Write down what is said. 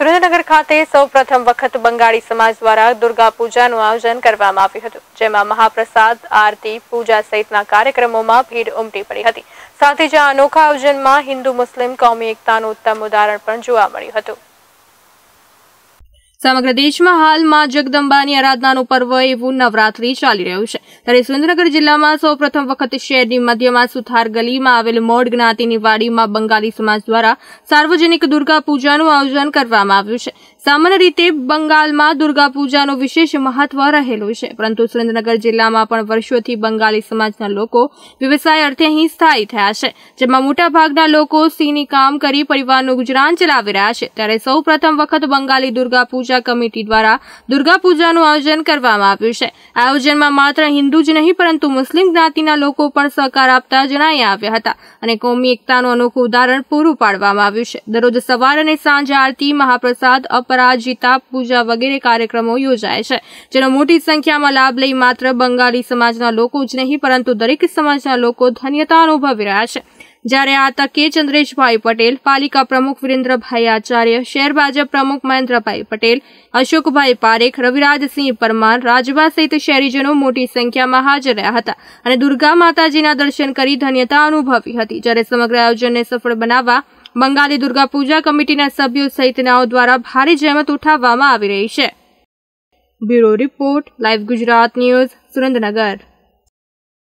સુરેન્દ્રનગર ખાતે સૌપ્રથમ વખત બંગાળી સમાજ દ્વારા દુર્ગા પૂજાનું આયોજન કરવામાં આવ્યું હતું, જેમાં મહાપ્રસાદ, આરતી, પૂજા સહિતના કાર્યક્રમોમાં ભીડ ઉમટી પડી હતી। સાથે જ આ અનોખા આયોજનમાં હિન્દુ મુસ્લિમ કોમી એકતાનું ઉત્તમ ઉદાહરણ પણ જોવા મળ્યું હતું। સમગ્ર દેશમાં હાલમાં જગદંબાની આરાધનાનું પર્વ એવું નવરાત્રી ચાલી રહ્યું છે, ત્યારે સુરેન્દ્રનગર જિલ્લામાં સૌપ્રથમ વખત શહેરની મધ્યમાં સુથાર ગલીમાં આવેલ મોડ જ્ઞાતિની વાડીમાં બંગાળી સમાજ દ્વારા સાર્વજનિક દુર્ગા પૂજાનું આયોજન કરવામાં આવ્યું છે। સામાન્ય રીતે બંગાળમાં દુર્ગા પૂજાનું વિશેષ મહત્વ રહેલું છે, પરંતુ સુરેન્દ્રનગર જિલ્લામાં પણ વર્ષોથી બંગાળી સમાજના લોકો વ્યવસાય અર્થે અહીં સ્થાયી થયા છે, જેમાં મોટાભાગના લોકો સીની કામ કરી પરિવારનું ગુજરાન ચલાવી રહ્યા છે। ત્યારે સૌપ્રથમ વખત બંગાળી દુર્ગા પૂજા કમિટી દ્વારા દુર્ગા પૂજાનું આયોજન કરવામાં આવ્યું છે। આયોજનમાં માત્ર હિન્દુ જ નહીં પરંતુ મુસ્લિમ જ્ઞાતિના લોકો પણ સહકાર આપતા જણાઈ આવ્યા હતા અને કોમી એકતાનું અનોખું ઉદાહરણ પૂરું પાડવામાં આવ્યું છે। દરરોજ સવાર અને સાંજ આરતી, મહાપ્રસાદ, અપરાજિતા પૂજા વગેરે કાર્યક્રમો યોજાય છે, જેનો મોટી સંખ્યામાં લાભ લઈ માત્ર બંગાળી સમાજના લોકો જ નહીં પરંતુ દરેક સમાજના લોકો ધન્યતા અનુભવી રહ્યા છે। જ્યારે આ તકે ચંદ્રેશભાઈ પટેલ, પાલિકા પ્રમુખ વિરેન્દ્રભાઈ આચાર્ય, શહેર ભાજપ પ્રમુખ મહેન્દ્રભાઈ પટેલ, અશોકભાઈ પારેખ, રવિરાજસિંહ પરમાર, રાજભા સહિત શહેરીજનો મોટી સંખ્યામાં હાજર રહ્યા હતા અને દુર્ગા માતાજીના દર્શન કરી ધન્યતા અનુભવી હતી। જ્યારે સમગ્ર આયોજનને સફળ બનાવવા બંગાળી દુર્ગા પૂજા કમિટીના સભ્યો સહિતનાઓ દ્વારા ભારે જહેમત ઉઠાવવામાં આવી રહી છે। Bureau report, live Gujarat news, Surendranagar.